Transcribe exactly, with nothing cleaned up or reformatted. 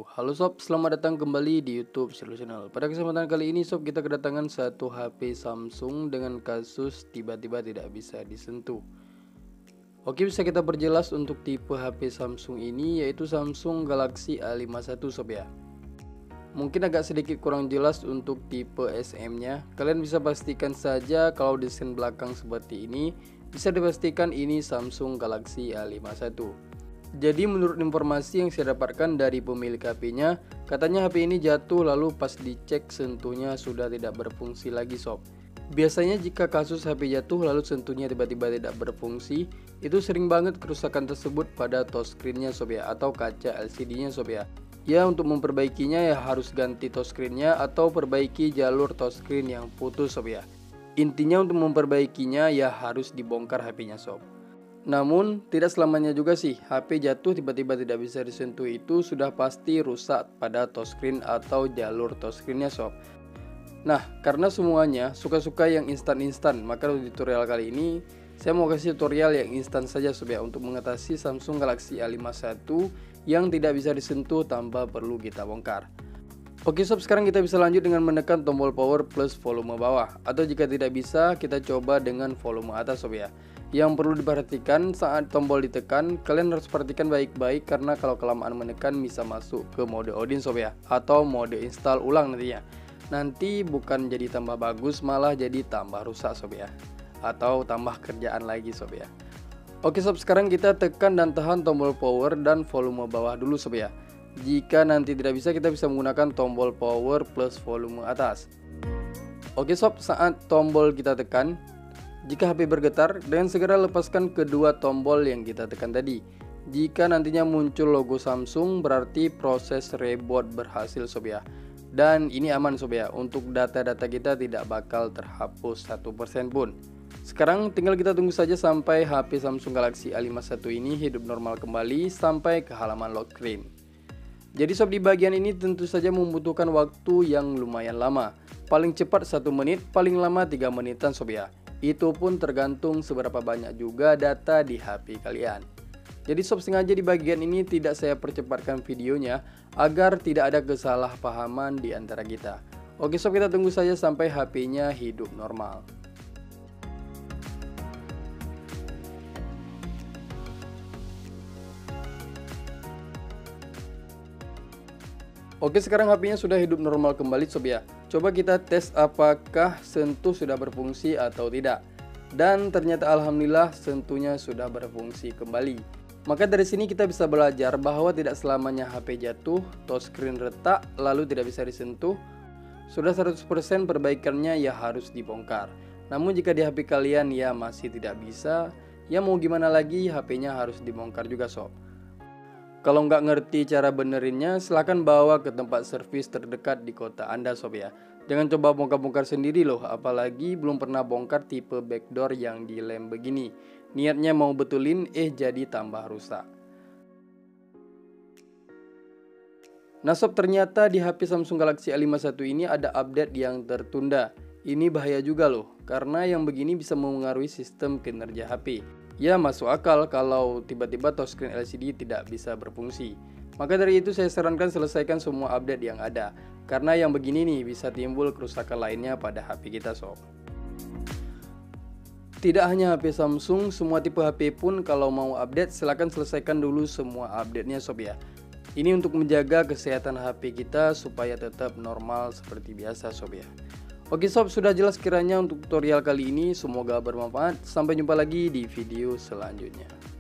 Halo sob, selamat datang kembali di YouTube Solutional. Pada kesempatan kali ini sob, kita kedatangan satu H P Samsung dengan kasus tiba-tiba tidak bisa disentuh. Oke, bisa kita perjelas untuk tipe H P Samsung ini, yaitu Samsung Galaxy A lima puluh satu sob ya. Mungkin agak sedikit kurang jelas untuk tipe S M nya. Kalian bisa pastikan saja kalau desain belakang seperti ini, bisa dipastikan ini Samsung Galaxy A lima puluh satu. Jadi menurut informasi yang saya dapatkan dari pemilik H P-nya, katanya H P ini jatuh lalu pas dicek sentuhnya sudah tidak berfungsi lagi sob. Biasanya jika kasus H P jatuh lalu sentuhnya tiba-tiba tidak berfungsi, itu sering banget kerusakan tersebut pada touchscreen-nya sob ya, atau kaca L C D-nya sob ya. Ya, untuk memperbaikinya ya harus ganti touchscreen-nya atau perbaiki jalur touchscreen yang putus sob ya. Intinya untuk memperbaikinya ya harus dibongkar H P-nya sob. Namun, tidak selamanya juga sih, H P jatuh tiba-tiba tidak bisa disentuh itu sudah pasti rusak pada touchscreen atau jalur touchscreen-nya sob. Nah, karena semuanya suka-suka yang instan-instan, maka di tutorial kali ini saya mau kasih tutorial yang instan saja sob ya, untuk mengatasi Samsung Galaxy A lima puluh satu yang tidak bisa disentuh tanpa perlu kita bongkar. Oke sob, sekarang kita bisa lanjut dengan menekan tombol power plus volume bawah, atau jika tidak bisa kita coba dengan volume atas sob ya. Yang perlu diperhatikan saat tombol ditekan, kalian harus perhatikan baik-baik karena kalau kelamaan menekan bisa masuk ke mode Odin sob ya, atau mode install ulang nantinya. Nanti bukan jadi tambah bagus, malah jadi tambah rusak sob ya, atau tambah kerjaan lagi sob ya. Oke sob, sekarang kita tekan dan tahan tombol power dan volume bawah dulu sob ya. Jika nanti tidak bisa, kita bisa menggunakan tombol power plus volume atas. Oke sob, saat tombol kita tekan, jika H P bergetar, dengan segera lepaskan kedua tombol yang kita tekan tadi. Jika nantinya muncul logo Samsung, berarti proses reboot berhasil sob ya. Dan ini aman sob ya, untuk data-data kita tidak bakal terhapus satu persen pun. Sekarang tinggal kita tunggu saja sampai H P Samsung Galaxy A lima puluh satu ini hidup normal kembali sampai ke halaman lock screen. Jadi sob, di bagian ini tentu saja membutuhkan waktu yang lumayan lama. Paling cepat satu menit, paling lama tiga menitan sob ya. Itu pun tergantung seberapa banyak juga data di H P kalian. Jadi sob, sengaja di bagian ini tidak saya percepatkan videonya agar tidak ada kesalahpahaman di antara kita. Oke sob, kita tunggu saja sampai H P-nya hidup normal. Oke, sekarang H P-nya sudah hidup normal kembali sob ya. Coba kita tes apakah sentuh sudah berfungsi atau tidak. Dan ternyata alhamdulillah sentuhnya sudah berfungsi kembali. Maka dari sini kita bisa belajar bahwa tidak selamanya H P jatuh, touchscreen retak, lalu tidak bisa disentuh, sudah seratus persen perbaikannya ya harus dibongkar. Namun jika di H P kalian ya masih tidak bisa, ya mau gimana lagi, H P-nya harus dibongkar juga sob. Kalau nggak ngerti cara benerinnya, silahkan bawa ke tempat servis terdekat di kota Anda sob ya. Jangan coba bongkar-bongkar sendiri loh, apalagi belum pernah bongkar tipe backdoor yang dilem begini. Niatnya mau betulin, eh jadi tambah rusak. Nah sob, ternyata di H P Samsung Galaxy A lima puluh satu ini ada update yang tertunda. Ini bahaya juga loh, karena yang begini bisa mempengaruhi sistem kinerja H P. Ya masuk akal kalau tiba-tiba touchscreen L C D tidak bisa berfungsi. Maka dari itu saya sarankan selesaikan semua update yang ada, karena yang begini nih bisa timbul kerusakan lainnya pada H P kita sob. Tidak hanya H P Samsung, semua tipe H P pun kalau mau update silahkan selesaikan dulu semua update-nya sob ya. Ini untuk menjaga kesehatan H P kita supaya tetap normal seperti biasa sob ya. Oke sob, sudah jelas kiranya untuk tutorial kali ini, semoga bermanfaat. Sampai jumpa lagi di video selanjutnya.